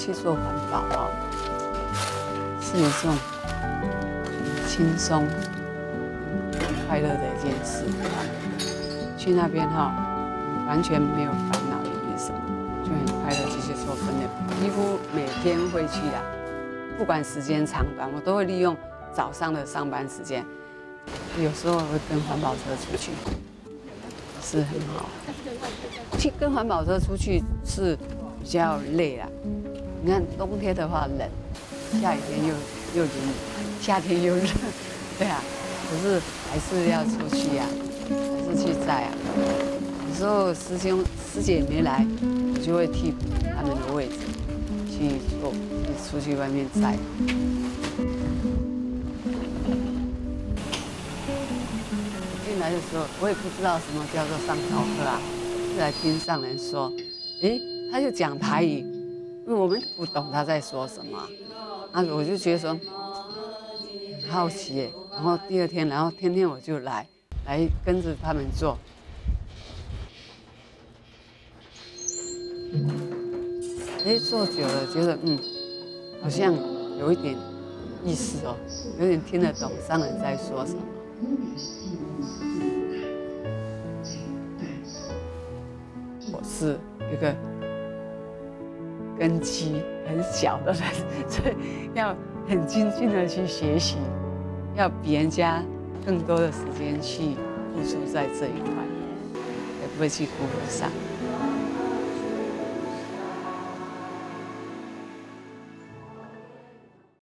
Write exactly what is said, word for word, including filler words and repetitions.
去做环保哦，是一种很轻松、很快乐的一件事。去那边哈、哦，完全没有烦恼，也没什么，就很快乐继续做分类。几乎每天会去的，不管时间长短，我都会利用早上的上班时间。有时候会跟环保车出去，是很好。去跟环保车出去是比较累啦。你看冬天的话冷，下雨天又又淋雨，夏天又热，对啊。可是还是要出去呀、啊，还是去载啊。有时候师兄师姐没来，我就会替补他们的位置去做，去出去外面载。进来的时候，我也不知道什么叫做上套课啊，就来听上人说，诶，他就讲台语，因为我们不懂他在说什么，啊，我就觉得说很好奇耶。然后第二天，然后天天我就来，来跟着他们做。哎，做久了觉得嗯，好像有一点意思哦，有点听得懂上人在说什么。我是一个根基很小的人，所以要很精进的去学习，要比人家更多的时间去付出在这一块，也不会去顾不上。